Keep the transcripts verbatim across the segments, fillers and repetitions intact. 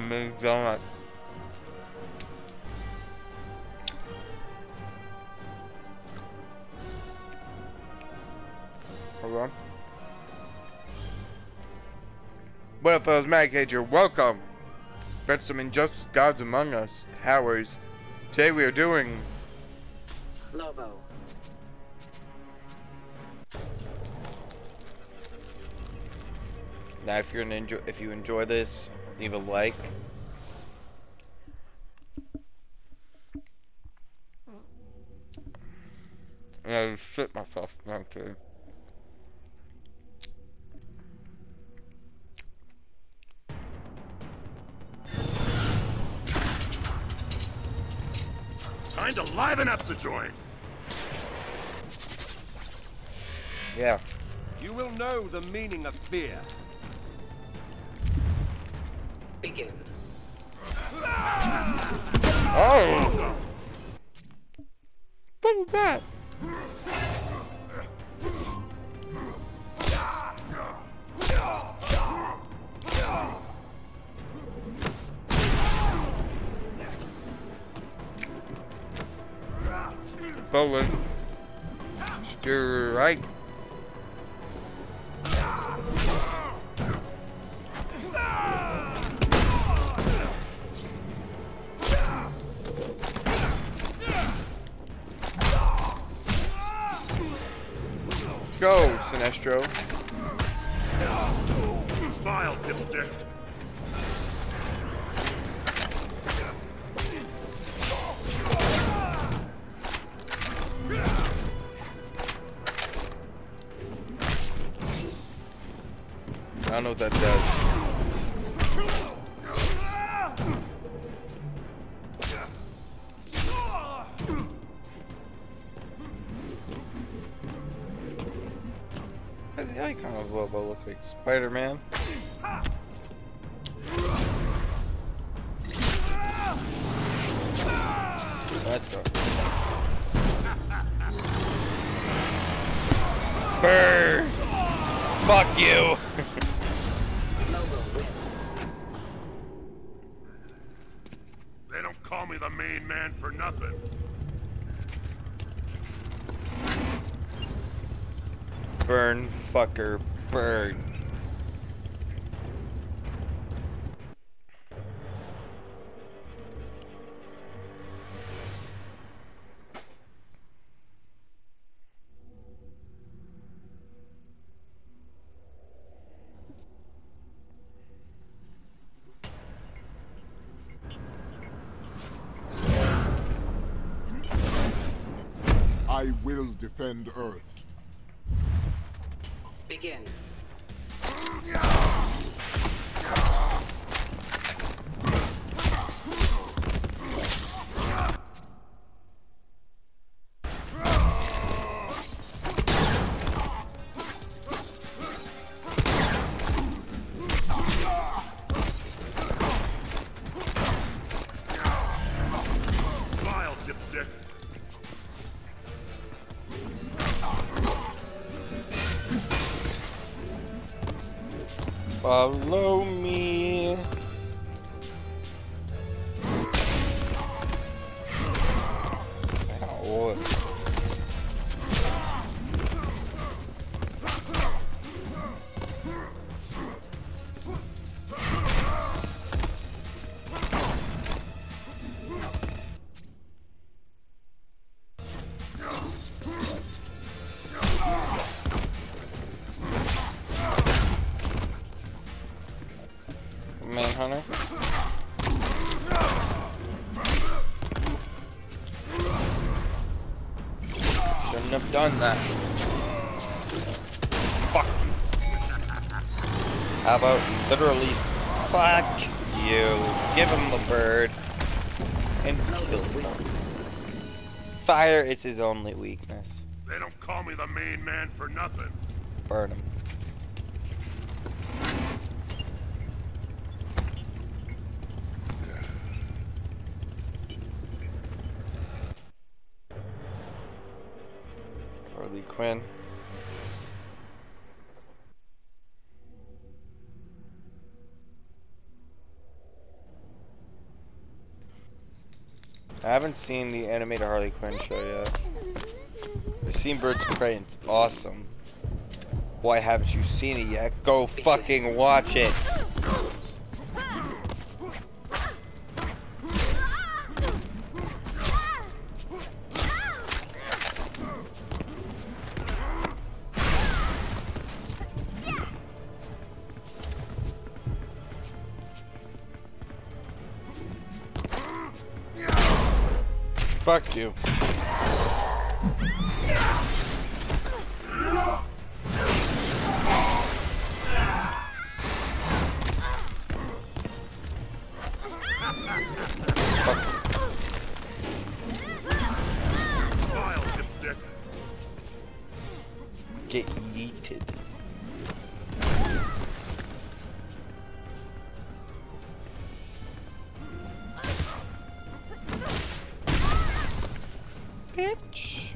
mini donut. Hold on. What up, fellas? Magcade here. Welcome. Bet some Injustice Gods Among Us Towers. Today we are doing Lobo. Now, if you're an enjoy, if you enjoy this, leave a like. And I just shit myself. No, I'm kidding. Time to liven up the joint. Yeah. You will know the meaning of fear. Begin. Oh! What was that? Bowling. Strike. Let's go, Sinestro. Smile, dipstick. I don't know what that does. The icon of Lobo looks like Spider-Man. Let's go. Burn! Fuck you! They don't call me the main man for nothing. Burn, fucker, burn. I will defend Earth. Begin. Smile, dipstick. Follow me. Ow. Manhunter. Shouldn't have done that. Fuck you. How about literally fuck you? Give him the bird and kill him. Fire is his only weakness. They don't call me the main man for nothing. Burn him. Harley Quinn. I haven't seen the animated Harley Quinn show yet. I've seen Birds of Prey and it's awesome. Why haven't you seen it yet? Go fucking watch it! Fuck you. Smile, dipstick. Get yeeted. Bitch.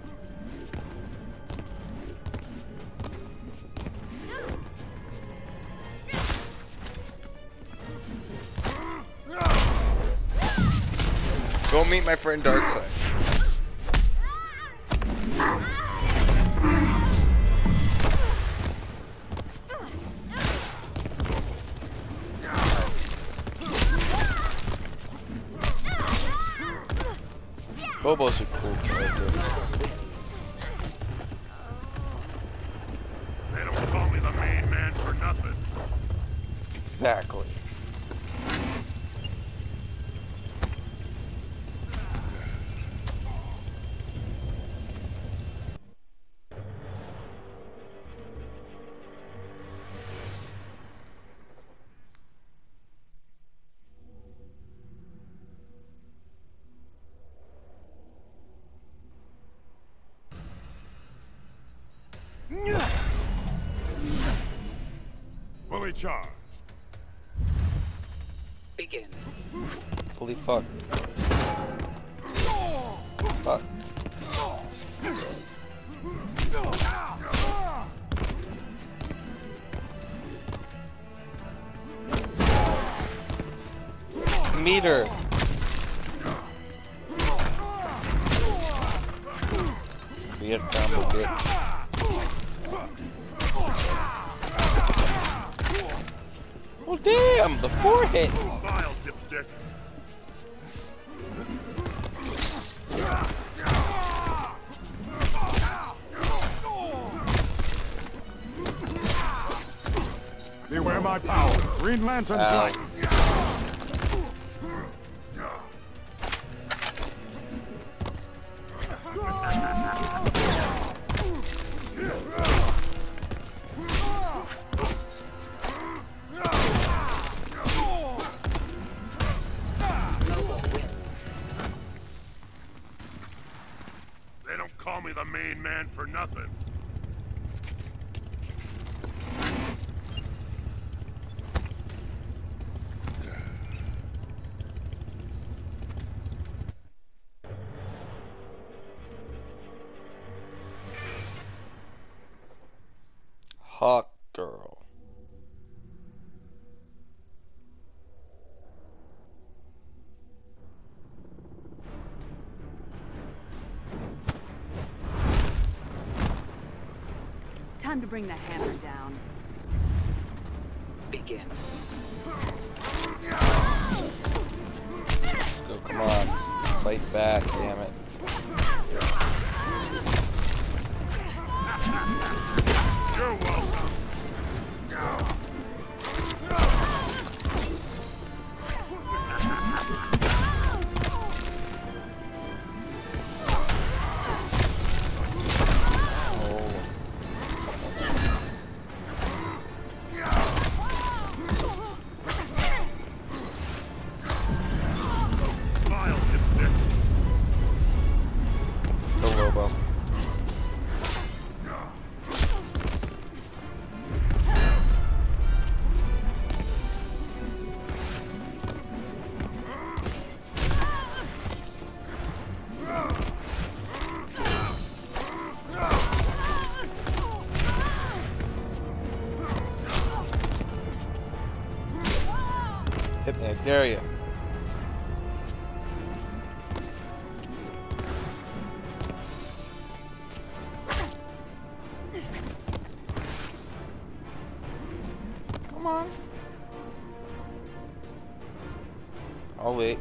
Go meet my friend Darkseid. Bobo's a cool character. They don't call me the main man for nothing. Exactly. Fully charged. Begin. Fully fucked. Fuck. Meter. Weird combo, bitch. Oh damn, the forehead. Smile, dipstick. Beware my power. Green Lantern's Ow. light. Lobo wins. They don't call me the main man for nothing. Hawk Girl. Time to bring the hammer down. Begin. Go, come on. Fight back, damn it. You're welcome. Smile, dipstick. Go, Lobo. Hit me, I dare you. on. I'll wait.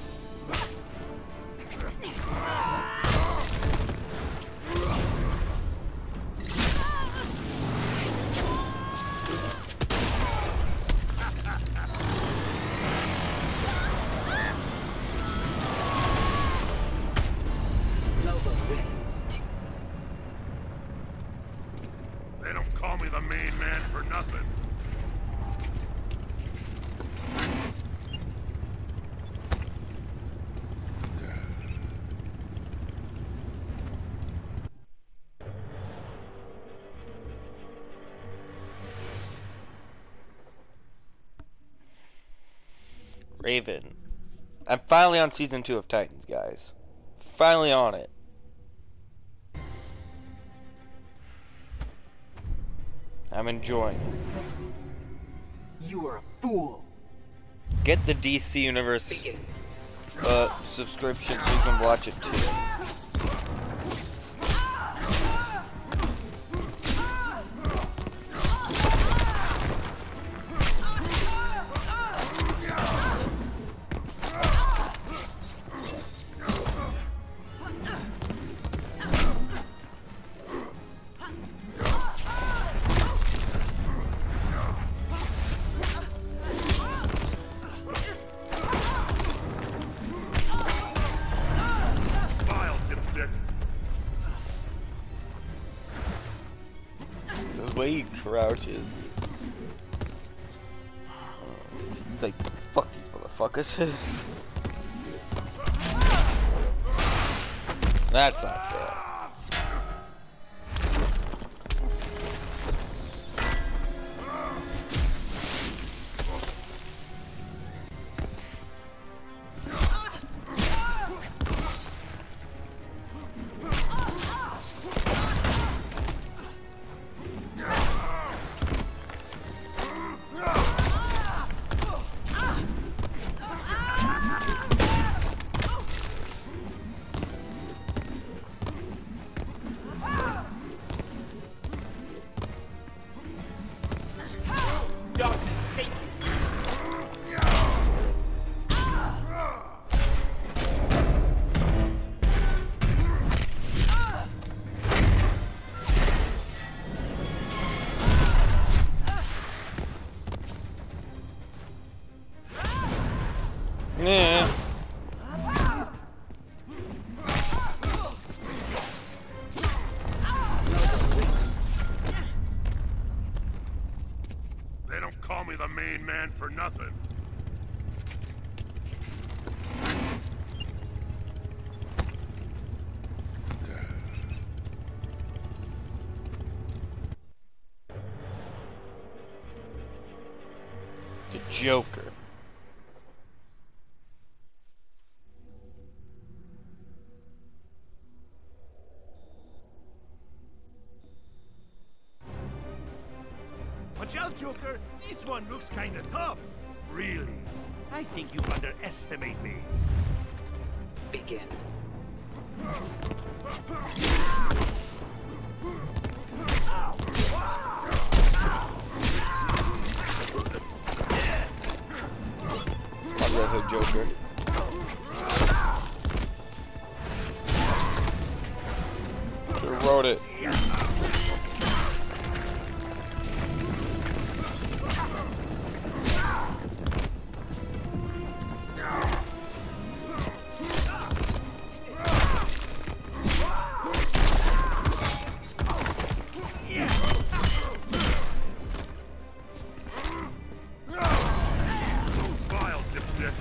Noble wins. They don't call me the main man for nothing. Raven. I'm finally on season two of Titans, guys. Finally on it. I'm enjoying it. You are a fool. Get the D C Universe Begin. uh, subscription so you can watch it too. Smile, dipstick. The way he crouches. He's like, fuck these motherfuckers. That's not fair. Darkness, take it. Yeah. They don't call me the main man for nothing. The Joker. Watch out, Joker! This one looks kinda tough. Really? I think you underestimate me. Begin. I'll go for Joker. He wrote it. Smile, dipstick.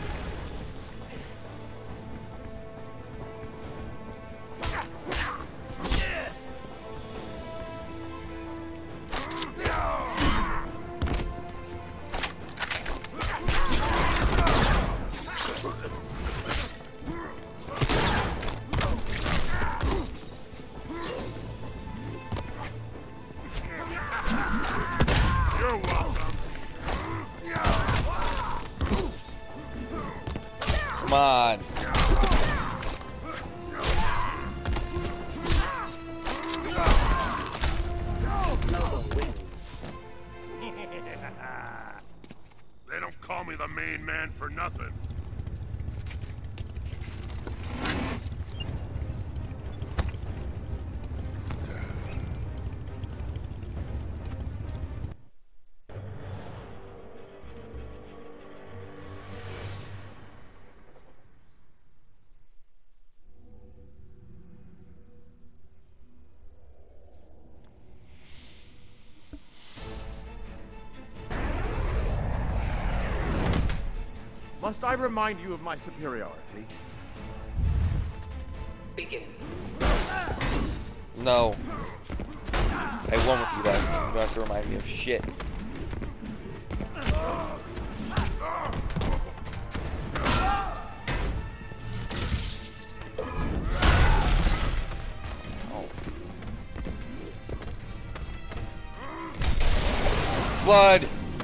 nothing. Must I remind you of my superiority? Begin. No. I won with you guys. You don't have to remind me of shit. Oh. Blood!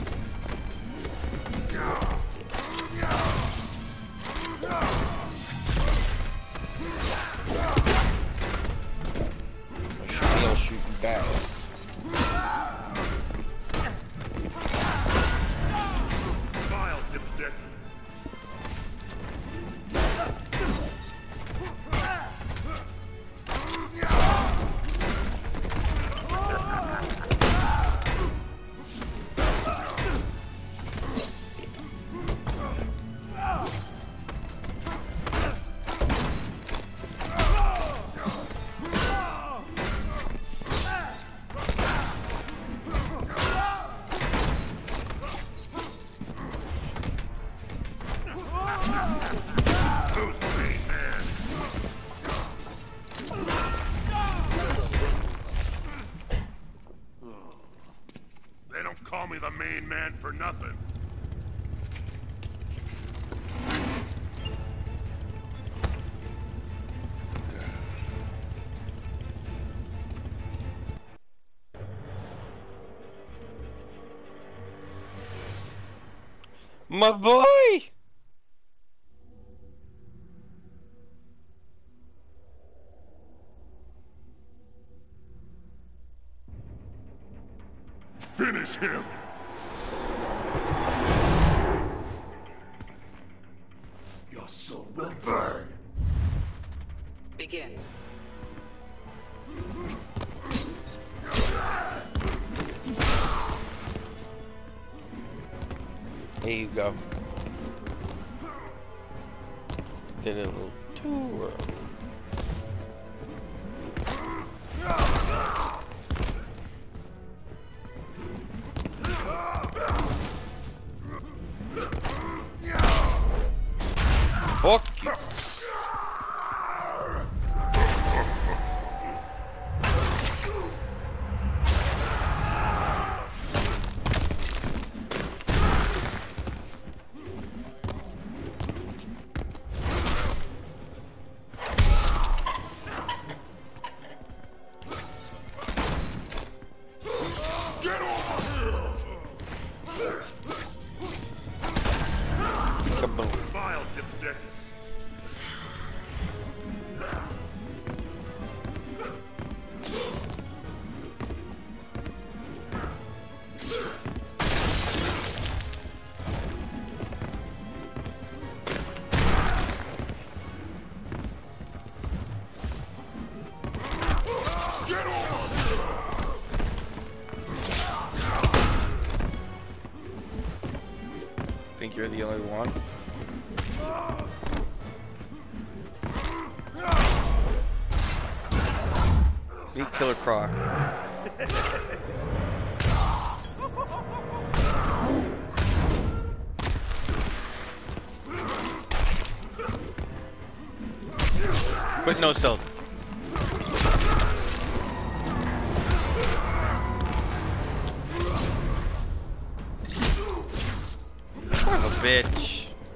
Call me the main man for nothing. My boy! Finish him! Your soul will burn! Begin. Here you go. Did it a little too early. Fuck you. Smile, dipstick. Think you're the only one? Meet Killer Croc. But no stealth. Son of a bitch.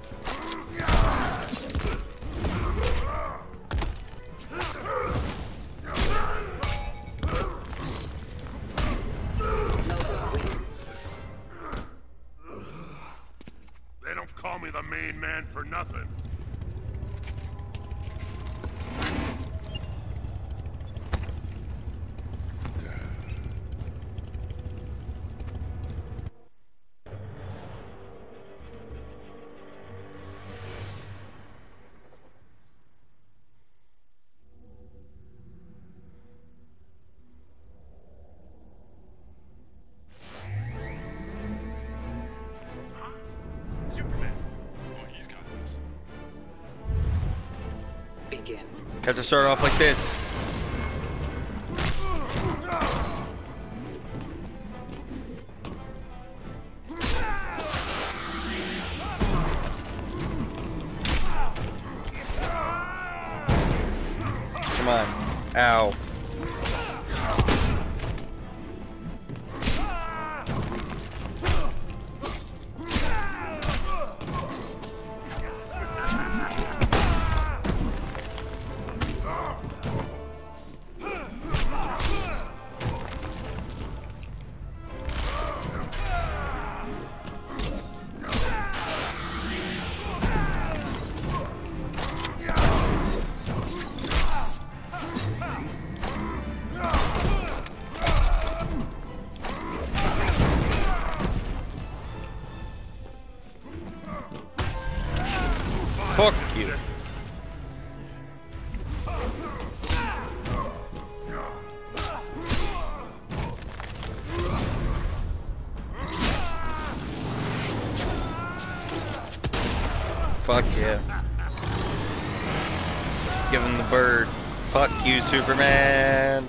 They don't call me the main man for nothing. Begin. Got to start off like this. Come on. Ow. Fuck you. Fuck yeah. Give him the bird. Fuck you, Superman.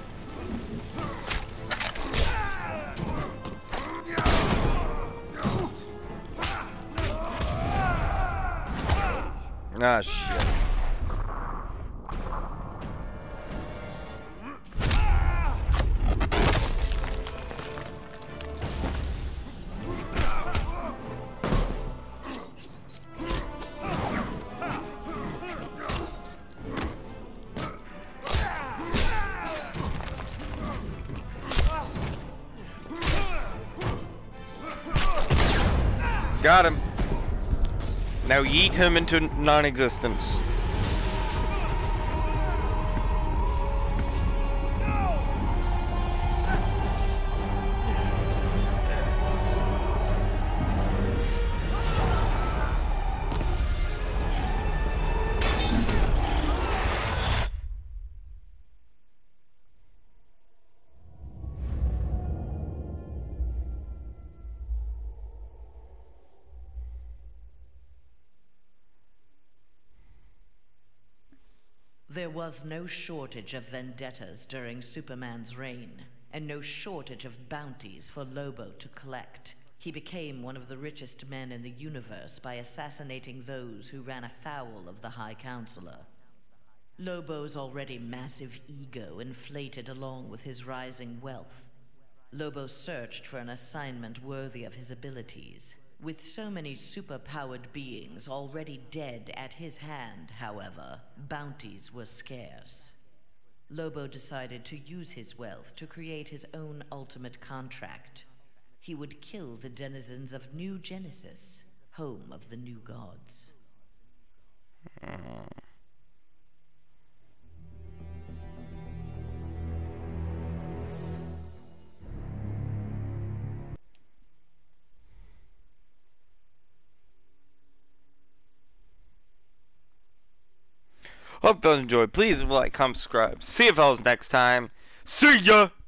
Ah, shit. Got him. Now yeet him into non-existence. There was no shortage of vendettas during Superman's reign, and no shortage of bounties for Lobo to collect. He became one of the richest men in the universe by assassinating those who ran afoul of the High Counselor. Lobo's already massive ego inflated along with his rising wealth. Lobo searched for an assignment worthy of his abilities. With so many super-powered beings already dead at his hand, however, bounties were scarce. Lobo decided to use his wealth to create his own ultimate contract. He would kill the denizens of New Genesis, home of the new gods. Hope you guys enjoyed. Please like, comment, subscribe. See you fellas next time. See ya!